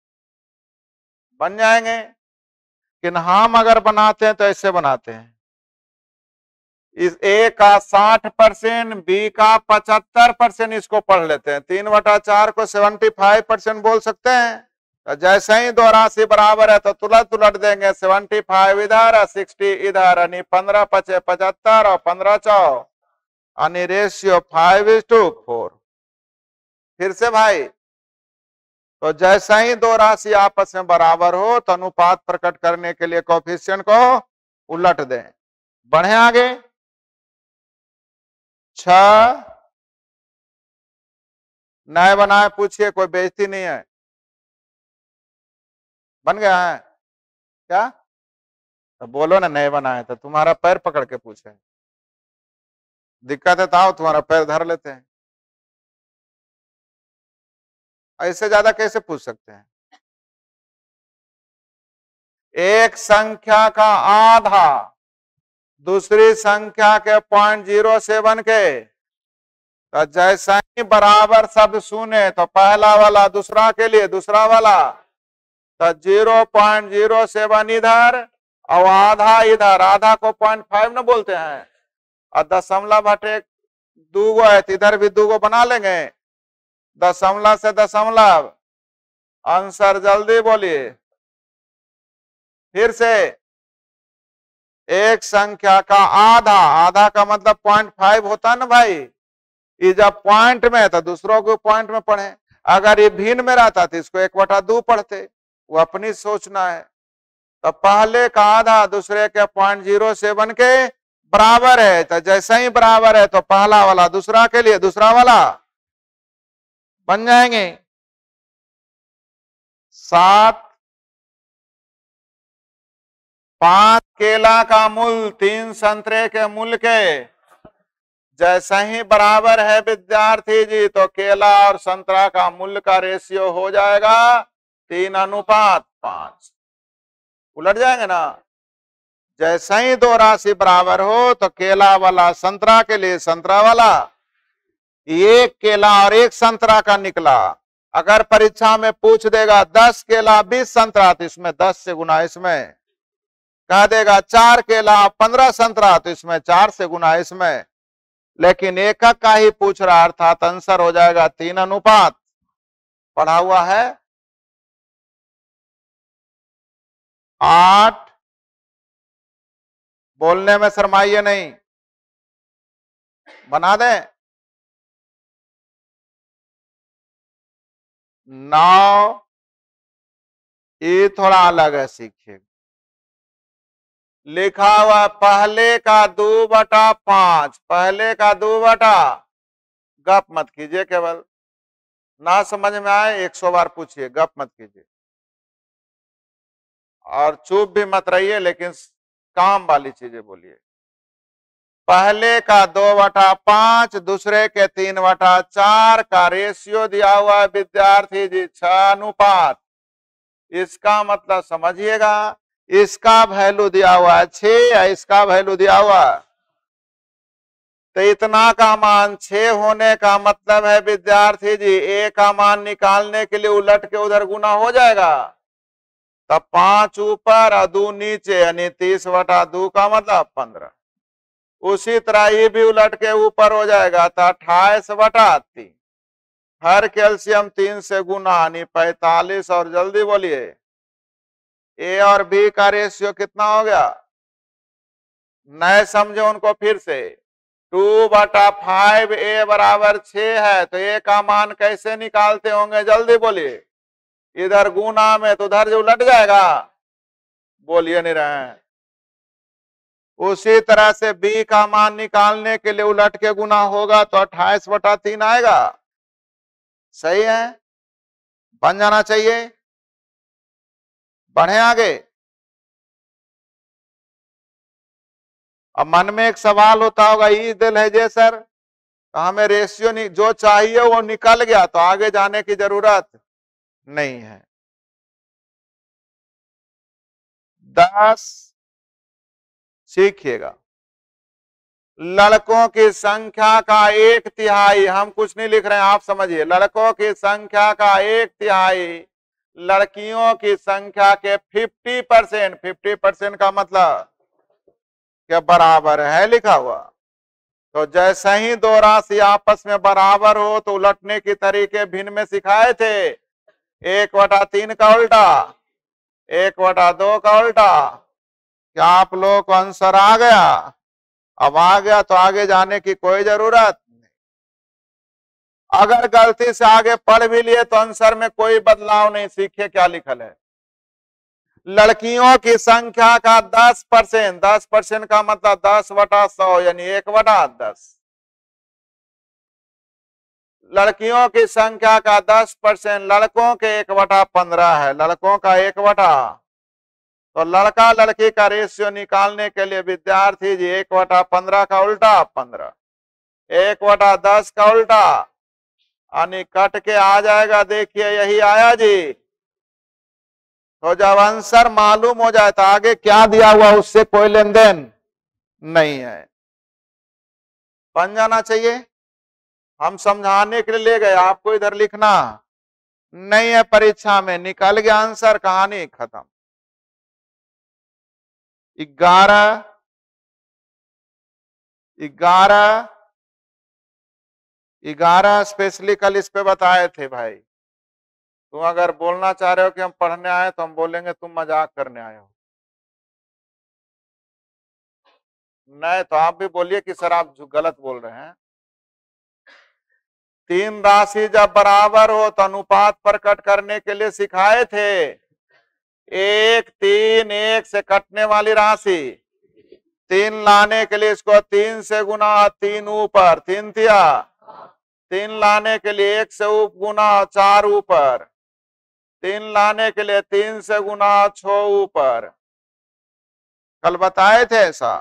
बन जाएंगे। लेकिन हम अगर बनाते हैं तो ऐसे बनाते हैं, इस ए का 60%, बी का 75%, इसको पढ़ लेते हैं। 3/4 को 75% बोल सकते हैं, तो जैसे ही दो राशि बराबर है तो तुरंत उलट देंगे। 75 इधर और 60 इधर, यानी 15 पचे 75 और 15 चौ, यानी रेशियो 5:4। फिर से भाई, तो जैसे ही दो राशि आपस में बराबर हो तो अनुपात प्रकट करने के लिए कोएफिशिएंट को उलट दें। बढ़े आगे। 6 नए बनाए, पूछिए, कोई बेइज्जती नहीं है। बन गया है क्या? तो बोलो ना नए बनाए, तो तुम्हारा पैर पकड़ के पूछे। दिक्कत है तो आओ, तुम्हारा पैर धर लेते हैं। ऐसे ज्यादा कैसे पूछ सकते हैं? एक संख्या का आधा दूसरी संख्या के 0.07 के, तो जैसा ही बराबर शब्द सुने तो पहला वाला दूसरा के लिए, दूसरा वाला, तो 0.07 इधर और आधा इधर। आधा को 0.5 न बोलते हैं, और दशमलव हटे दूगो है तो इधर भी दूगो बना लेंगे। दशमलव से दशमलव, आंसर जल्दी बोलिए। फिर से, एक संख्या का आधा, आधा का मतलब 0.5 होता है ना भाई। ये जब पॉइंट में है तो दूसरों को पॉइंट में पढ़े, अगर ये भिन्न में रहता तो इसको 1/2 पढ़ते। वो अपनी सोचना है। तो पहले का आधा दूसरे के 0.07 के बराबर है, तो जैसे ही बराबर है तो पहला वाला दूसरा के लिए, दूसरा वाला बन जाएंगे। 7 5 केला का मूल 3 संतरे के मूल के, जैसा ही बराबर है विद्यार्थी जी तो केला और संतरा का मूल्य का रेशियो हो जाएगा 3:5। उलट जाएंगे ना। जैसा ही दो राशि बराबर हो तो केला वाला संतरा के लिए, संतरा वाला, एक केला और एक संतरा का निकला। अगर परीक्षा में पूछ देगा 10 केला 20 संतरा, तो इसमें 10 से गुना, इसमें कह देगा 4 केला 15 संतरा, तो इसमें 4 से गुना इसमें। लेकिन एकक का ही पूछ रहा, अर्थात आंसर हो जाएगा 3:5। पढ़ा हुआ है। 8 बोलने में शर्माइए नहीं, बना दें। 9 ये थोड़ा अलग है, सीखिए। लिखा हुआ पहले का 2/5, पहले का 2/, गप मत कीजिए, केवल ना समझ में आए 100 बार पूछिए, गप मत कीजिए और चुप भी मत रहिए, लेकिन काम वाली चीजें बोलिए। पहले का 2/5 दूसरे के 3/4 का रेशियो दिया हुआ है विद्यार्थी जी 6:9। इसका मतलब समझिएगा, इसका वैल्यू दिया हुआ है 6, इसका वैल्यू दिया हुआ है, तो इतना का मान 6 होने का मतलब है विद्यार्थी जी ए का मान निकालने के लिए उलट के उधर गुना हो जाएगा। तब 5 ऊपर और 2 नीचे, यानी 30/2 का मतलब 15। उसी तरह ये भी उलट के ऊपर हो जाएगा तो 28/3। हर कैल्शियम 3 से गुना, यानी 45। और जल्दी बोलिए, ए और बी का रेशियो कितना हो गया? नए समझे उनको फिर से। 2/5 ए बराबर 6 है, तो ए का मान कैसे निकालते होंगे? जल्दी बोलिए। इधर गुना में तो उधर जो उलट जाएगा, बोलिए नहीं रहे हैं। उसी तरह से बी का मान निकालने के लिए उलट के गुना होगा तो 28/3 आएगा। सही है, बन जाना चाहिए। बढ़े आगे। अब मन में एक सवाल होता होगा, ई दिल है जे सर, तो हमें रेशियो जो चाहिए वो निकल गया तो आगे जाने की जरूरत नहीं है। 10 सीखिएगा। लड़कों की संख्या का 1/3, हम कुछ नहीं लिख रहे हैं, आप समझिए। लड़कों की संख्या का 1/3 लड़कियों की संख्या के 50%, 50% का मतलब क्या बराबर है लिखा हुआ। तो जैसे ही दो राशि आपस में बराबर हो तो उलटने के तरीके भिन्न में सिखाए थे। 1/3 का उल्टा, 1/2 का उल्टा। क्या आप लोगों को आंसर आ गया? अब आ गया तो आगे जाने की कोई जरूरत नहीं। अगर गलती से आगे पढ़ भी लिए तो आंसर में कोई बदलाव नहीं। सीखिए क्या लिखल है। लड़कियों की संख्या का 10%, 10% का मतलब 10/100 यानी 1/10। लड़कियों की संख्या का 10%, लड़कों के 1/15 है। लड़कों का 1/, तो लड़का लड़की का रेशियो निकालने के लिए विद्यार्थी जी 1/15 का उल्टा 15, 1/10 का उल्टा, यानी कट के आ जाएगा। देखिए यही आया जी। तो जब आंसर मालूम हो जाए तो आगे क्या दिया हुआ उससे कोई लेन देन नहीं है, बन जाना चाहिए। हम समझाने के लिए ले गए, आपको इधर लिखना नहीं है। परीक्षा में निकल गया आंसर, कहानी खत्म। 11 स्पेशली कल इस पे बताए थे भाई। तुम अगर बोलना चाह रहे हो कि हम पढ़ने आए तो हम बोलेंगे तुम मजाक करने आए हो। नहीं तो आप भी बोलिए कि सर आप गलत बोल रहे हैं। 3 राशि जब बराबर हो तो अनुपात प्रकट करने के लिए सिखाए थे। 1, 3, 1 से कटने वाली राशि, 3 लाने के लिए इसको 3 से गुना, 3 ऊपर, 3 तिया, 3 लाने के लिए 1 से गुना 4 ऊपर, 3 लाने के लिए 3 से गुना 6 ऊपर। कल बताए थे ऐसा,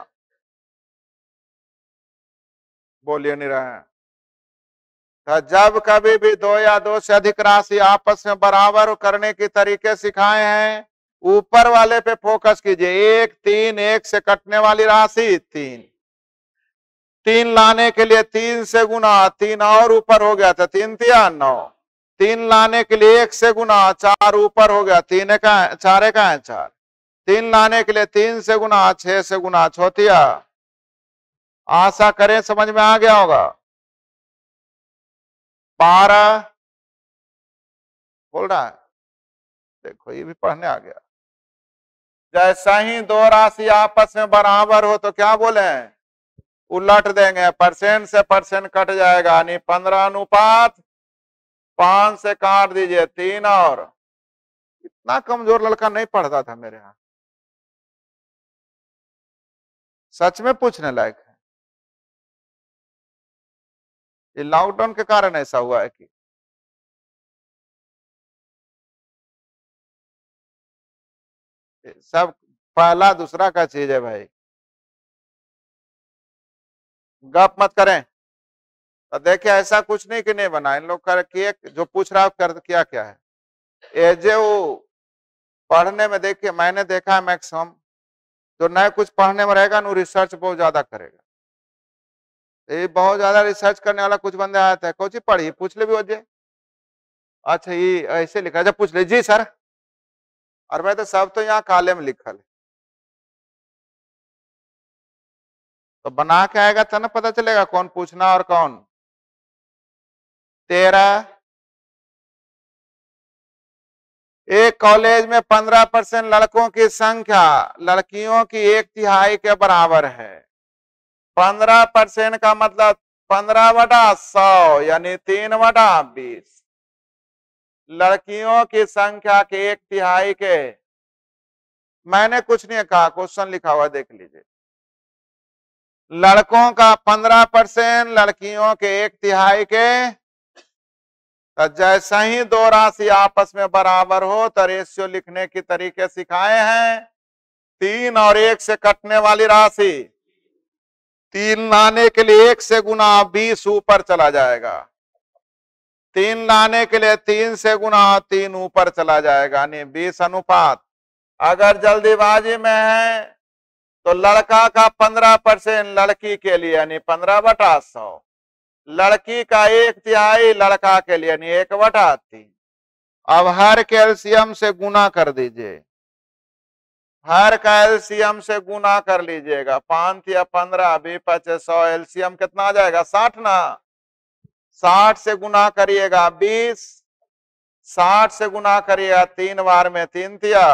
बोलिए नहीं रहे। तो जब कभी भी 2 या 2 से अधिक राशि आपस में बराबर करने के तरीके सिखाए हैं, ऊपर वाले पे फोकस कीजिए। 1, 3, 1 से कटने वाली राशि 3, 3 लाने के लिए 3 से गुना, 3 और ऊपर हो गया था, 3 तिया 9, 3 लाने के लिए 1 से गुना, 4 ऊपर हो गया, 3 का 4 का है 4, 3 लाने के लिए 3 से गुना, 6 से गुना, छोतिया। आशा करें समझ में आ गया होगा। 12 बोल रहा है, देखो ये भी पढ़ने आ गया। जैसा ही 2 राशि आपस में बराबर हो तो क्या बोले, उलट देंगे, परसेंट से परसेंट कट जाएगा, यानी 15:5 से काट दीजिए 3। और इतना कमजोर लड़का नहीं पढ़ता था मेरे यहाँ, सच में पूछने लायक है। ये लॉकडाउन के कारण ऐसा हुआ है कि सब पहला दूसरा का चीज है भाई, गप मत करें। तो देखिए ऐसा कुछ नहीं कि नहीं बना, इन लोग कर किए, जो पूछ रहा है कर किया क्या है। एजे वो पढ़ने में देखिए, मैंने देखा है मैक्सिमम जो नए कुछ पढ़ने में रहेगा ना, रिसर्च बहुत ज्यादा करेगा। ये बहुत ज्यादा रिसर्च करने वाला कुछ बंदे आते हैं, कोची पढ़ी पूछ ले भी हो जाए, अच्छा ये ऐसे लिखा है, जब पूछ ले जी सर, और मैं तो सब तो यहाँ काले में लिखल है। तो बना के आएगा तो ना पता चलेगा कौन पूछना और कौन। 13 एक कॉलेज में 15% लड़कों की संख्या लड़कियों की 1/3 के बराबर है। 15% का मतलब 15/100 यानी 3/20। लड़कियों की संख्या के 1/3 के, मैंने कुछ नहीं कहा, क्वेश्चन लिखा हुआ देख लीजिए। लड़कों का 15%, लड़कियों के 1/3 के। तो जैसा ही 2 राशि आपस में बराबर हो तो रेशियो लिखने के तरीके सिखाए हैं। 3 और 1 से कटने वाली राशि, 3 लाने के लिए 1 से गुना 20 ऊपर चला जाएगा, 3 लाने के लिए 3 से गुना 3 ऊपर चला जाएगा, यानी 20 अनुपात। अगर जल्दीबाजी में है तो लड़का का 15% लड़की के लिए यानी 15/100, लड़की का 1/3 लड़का के लिए यानी 1/3। अब हर के एलसीएम से गुना कर दीजिए, हर का एलसीएम से गुना कर लीजिएगा। 5 या 15 20 100, एलसीएम कितना आ जाएगा 60 ना, 60 से गुना करिएगा 20, 60 से गुना करिएगा 3 बार में 3 तिया।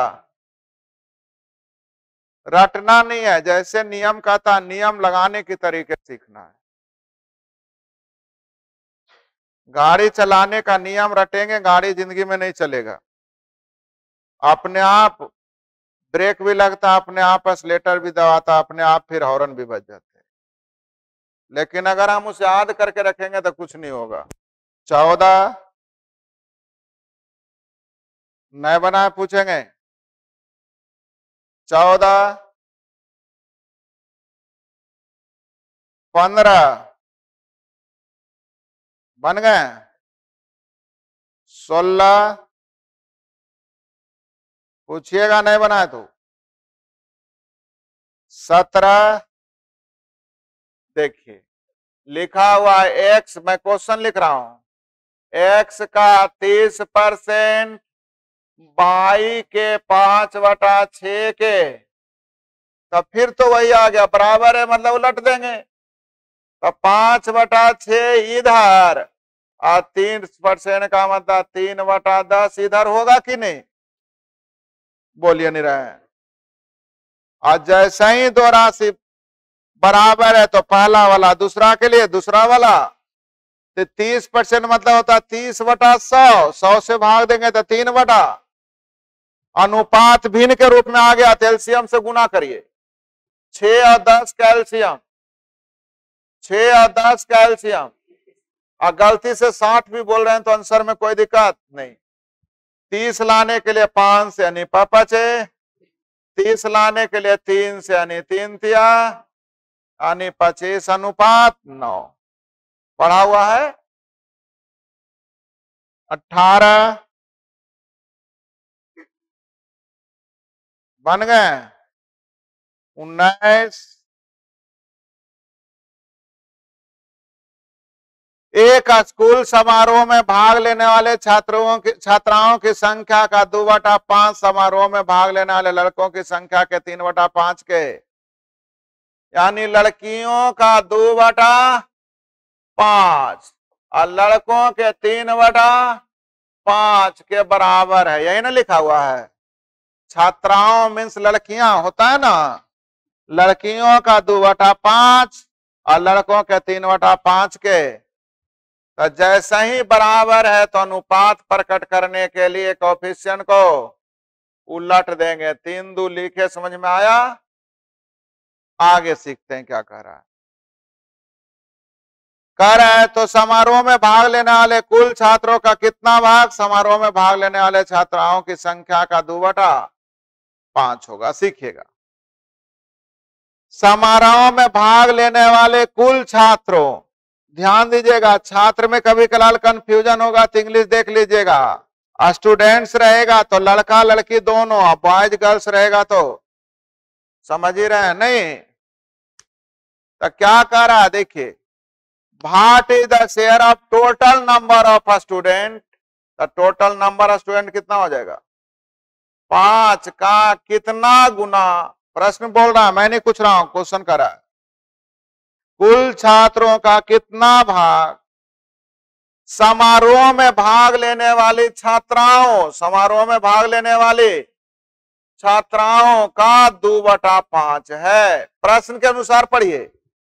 रटना नहीं है, जैसे नियम कहता नियम लगाने की तरीके सीखना है। गाड़ी चलाने का नियम रटेंगे, गाड़ी जिंदगी में नहीं चलेगा। अपने आप ब्रेक भी लगता, अपने आप एक्सीलेटर भी दबाता, अपने आप फिर हॉर्न भी बज जाते। लेकिन अगर हम उसे याद करके रखेंगे तो कुछ नहीं होगा। 14 नए बनाए पूछेंगे। 14 15 बन गए। 16 पूछिएगा नहीं बनाए तो। 17 देखिए लिखा हुआ है एक्स, मैं क्वेश्चन लिख रहा हूं। एक्स का 30% बाई के 5/6 के, तो फिर तो वही आ गया, बराबर है, मतलब उलट देंगे। तो 5/6 इधर और 30% का मतलब 3/10 इधर होगा कि नहीं? बोलिए नहीं रहे। और जैसे ही दो राशि बराबर है तो पहला वाला दूसरा के लिए दूसरा वाला, तो 30% मतलब होता है 30/100, 100 से भाग देंगे तो 3/। अनुपात भिन्न के रूप में आ गया तो एलसीएम से गुना करिए। 6 और 10 का एलसीएम, 6 और 10 का एलसीएम। और गलती से 60 भी बोल रहे हैं तो आंसर में कोई दिक्कत नहीं। 30 लाने के लिए 5 से यानी 5, 30 लाने के लिए 3 से यानी 3 तिया यानी 25/9 पढ़ा हुआ है। 18 बन गए। 19 एक स्कूल समारोह में भाग लेने वाले छात्राओं की संख्या का 2/5 समारोह में भाग लेने वाले लड़कों की संख्या के 3/5 के, यानी लड़कियों का 2/5 और लड़कों के 3/5 के बराबर है। यही ना लिखा हुआ है। छात्राओं मीन्स लड़कियां होता है ना, लड़कियों का 2/5 और लड़कों के 3/5 के। तो जैसे ही बराबर है तो अनुपात प्रकट करने के लिए कोएफिशिएंट को उलट देंगे। 3 2 लिखे, समझ में आया? आगे सीखते हैं क्या कह रहा है। कह रहा है तो समारोह में भाग लेने वाले कुल छात्रों का कितना भाग समारोह में भाग लेने वाले छात्राओं की संख्या का 2/5 होगा। सीखिएगा। समारोह में भाग लेने वाले कुल छात्रों, ध्यान दीजिएगा, छात्र में कभी कलाल कंफ्यूजन होगा तो इंग्लिश देख लीजिएगा। स्टूडेंट्स रहेगा तो लड़का लड़की दोनों, बॉयज गर्ल्स रहेगा तो समझ ही रहे हैं नहीं? तो क्या कह रहा है देखिए, what is the share of total number of student. तो टोटल नंबर ऑफ स्टूडेंट कितना हो जाएगा? 5 का कितना गुना, प्रश्न बोल रहा है, मैं नहीं पूछ रहा हूं, क्वेश्चन कर रहा है। कुल छात्रों का कितना भाग समारोह में भाग लेने वाली छात्राओं, समारोह में भाग लेने वाली छात्राओं का 2/5 है। प्रश्न के अनुसार पढ़िए,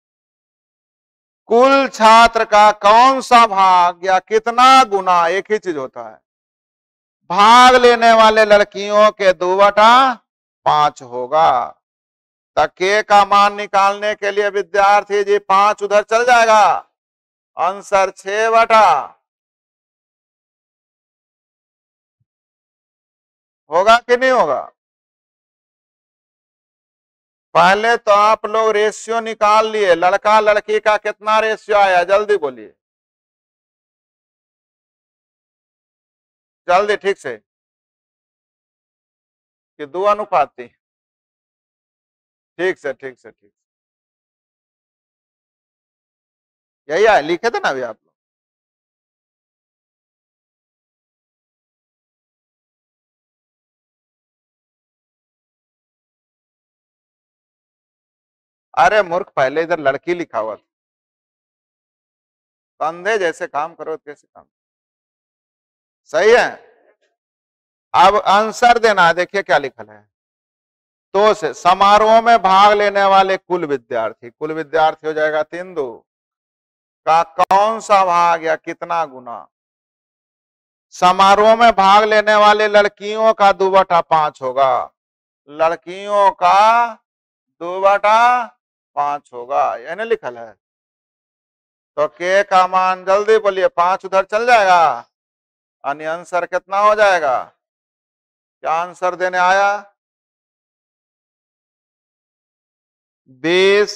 कुल छात्र का कौन सा भाग या कितना गुना, एक ही चीज होता है, भाग लेने वाले लड़कियों के 2/5 होगा। तो के का मान निकालने के लिए विद्यार्थी जी 5 उधर चल जाएगा, आंसर 6/। होगा कि नहीं होगा? पहले तो आप लोग रेशियो निकाल लिए, लड़का लड़की का कितना रेशियो आया, जल्दी बोलिए, जल्दी, ठीक से, कि 2 अनुपात थी? ठीक से, ठीक से, ठीक, यही है, लिखे थे ना अभी आप लोग। अरे मूर्ख, पहले इधर लड़की लिखा हुआ था, अंधे जैसे काम करो कैसे काम, सही है। अब आंसर देना है, देखिए क्या लिखल है। तो से समारोह में भाग लेने वाले कुल विद्यार्थी हो जाएगा 3 2 का कौन सा भाग या कितना गुना। समारोह में भाग लेने वाले लड़कियों का 2/5 होगा, लड़कियों का 2/5 होगा, यानी लिखल है। तो के का मान जल्दी बोलिए, 5 उधर चल जाएगा, यानी आंसर कितना हो जाएगा। क्या आंसर देने आया? 20।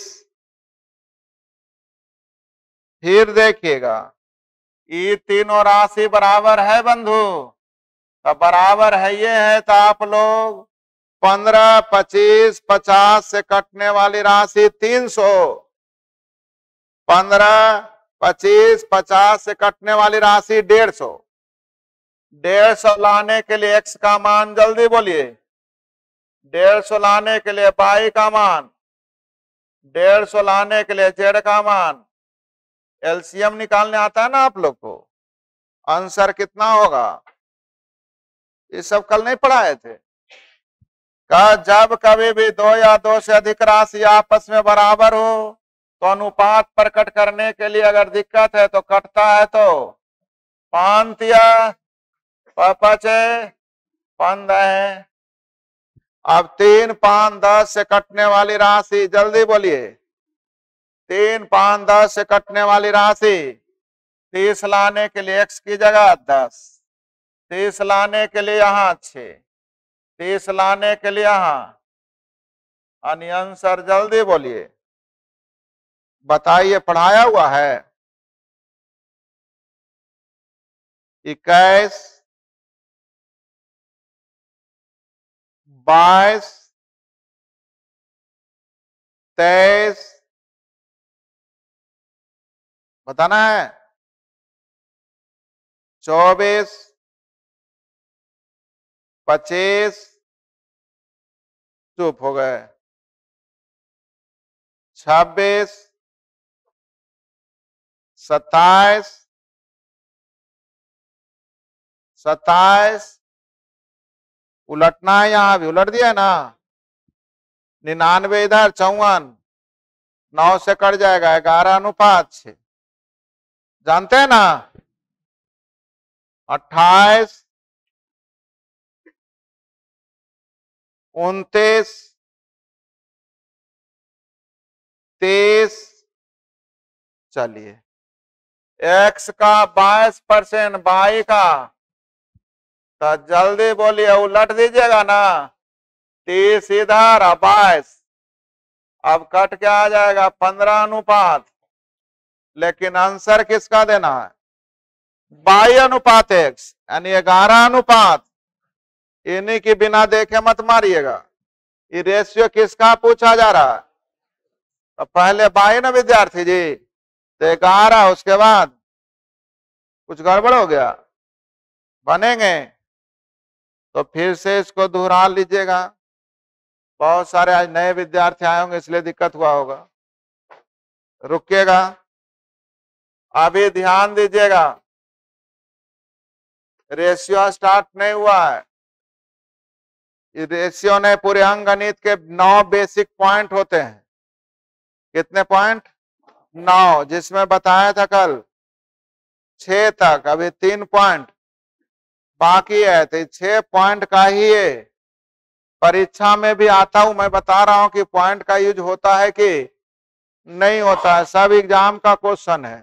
फिर देखिएगा, ये तीनों राशि बराबर है बंधु, तो बराबर है, ये है तो आप लोग 15 25 50 से कटने वाली राशि 300, 15 25 50 से कटने वाली राशि 150। 150 लाने के लिए x का मान जल्दी बोलिए, 150 लाने के लिए y का मान, 150 लाने के लिए z का मान। एलसीएम निकालने आता है ना आप लोग को, आंसर कितना होगा? ये सब कल नहीं पढ़ाए थे का जब कभी भी 2 या 2 से अधिक राशि आपस में बराबर हो तो अनुपात प्रकट करने के लिए अगर दिक्कत है तो कटता है तो 5 या 5 15। अब 3 5 10 से कटने वाली राशि जल्दी बोलिए, 3 5 10 से कटने वाली राशि 30 लाने के लिए x की जगह 10, 30 लाने के लिए यहाँ 6, 30 लाने के लिए यहाँ, यानी आंसर जल्दी बोलिए, बताइए, पढ़ाया हुआ है। 21 22 23 बताना है, 24 25 चुप हो गए, 26 27 27 उलटना है, यहां भी उलट दिया ना, 99 इधर, 54 9 से कट जाएगा, 11:6 जानते हैं ना, 28 29 30। चलिए, x का 22%, y का, तो जल्दी बोलिए, उलट दीजिएगा ना, 30 इधर 22, अब कट के आ जाएगा 15:, लेकिन आंसर किसका देना है? y/x, यानी 11:। इन्हीं की बिना देखे मत मारिएगा, ये रेशियो किसका पूछा जा रहा है? तो पहले y ना विद्यार्थी जी, तो 11, उसके बाद कुछ गड़बड़ हो गया, बनेंगे तो फिर से इसको दोहरा लीजिएगा। बहुत सारे आज नए विद्यार्थी आए होंगे इसलिए दिक्कत हुआ होगा, रुकिएगा, अभी ध्यान दीजिएगा, रेशियो स्टार्ट नहीं हुआ है। रेशियो ने पूरे अंकगणित के 9 बेसिक पॉइंट होते हैं। कितने पॉइंट? 9, जिसमें बताया था कल 6 तक, अभी 3 पॉइंट बाकी है, तो 6 पॉइंट का ही है। परीक्षा में भी आता हूं, मैं बता रहा हूं कि पॉइंट का यूज होता है कि नहीं होता है, सब एग्जाम का क्वेश्चन है,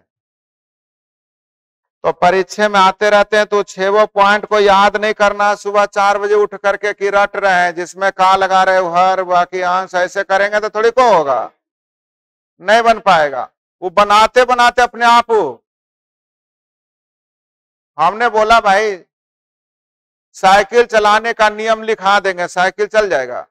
तो परीक्षा में आते रहते हैं, तो 6 पॉइंट को याद नहीं करना, सुबह 4 बजे उठ करके कि रट रहे हैं, जिसमें का लगा रहे हो हर, बाकी अंश, ऐसे करेंगे तो थोड़ी को होगा, नहीं बन पाएगा, वो बनाते बनाते अपने आप हमने बोला भाई साइकिल चलाने का नियम लिखा देंगे, साइकिल चल जाएगा,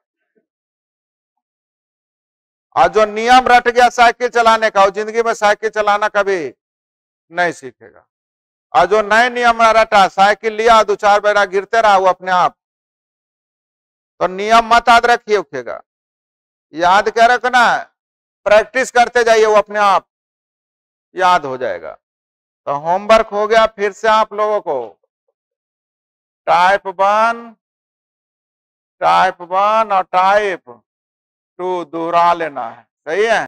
और जो नियम रट गया साइकिल चलाने का, वो जिंदगी में साइकिल चलाना कभी नहीं सीखेगा। और जो नए नियम रटा, साइकिल लिया 2-4 बेरा गिरते रहा वो अपने आप, तो नियम मत याद रखिए, उठेगा, याद क्या रखना है, प्रैक्टिस करते जाइए, वो अपने आप याद हो जाएगा। तो होमवर्क हो गया फिर से आप लोगों को, टाइप 1, टाइप 1 और टाइप 2 दोहरा लेना है। सही है।